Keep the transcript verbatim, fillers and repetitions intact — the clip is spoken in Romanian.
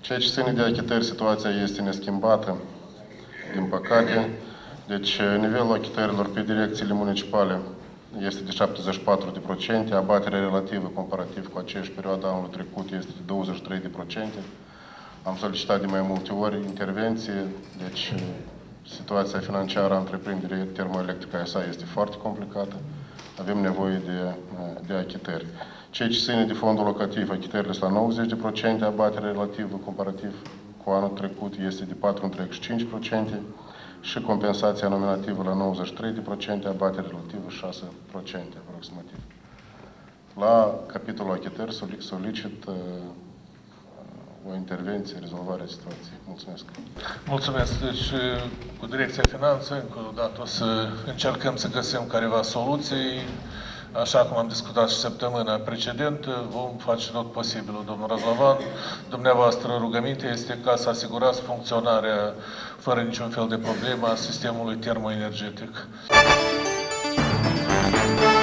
Ceea ce ține de achitări, situația este neschimbată, din păcate. Deci, nivelul achitărilor pe direcțiile municipale este de șaptezeci și patru de procente, abaterea relativă comparativ cu aceeași perioadă anului trecut este de douăzeci și trei de procente. Am solicitat de mai multe ori intervenție, deci situația financiară a întreprinderii termoelectrică A S A este foarte complicată. Avem nevoie de, de achitări. Ceea ce ține de fondul locativ, achitările sunt la nouăzeci de procente, abaterea relativă comparativ cu anul trecut este de patru virgulă cinci procente și compensația nominativă la nouăzeci și trei de procente, abaterea relativă șase procente aproximativ. La capitolul achitări solicit uh, o intervenție, rezolvarea situației. Mulțumesc. Mulțumesc. Deci, cu Direcția Finanțe, încă o dată o să încercăm să găsim careva soluții. Așa cum am discutat și săptămâna precedentă, vom face tot posibilul, domnul Răzlavan. Dumneavoastră, rugămintea este ca să asigurați funcționarea fără niciun fel de problemă a sistemului termoenergetic.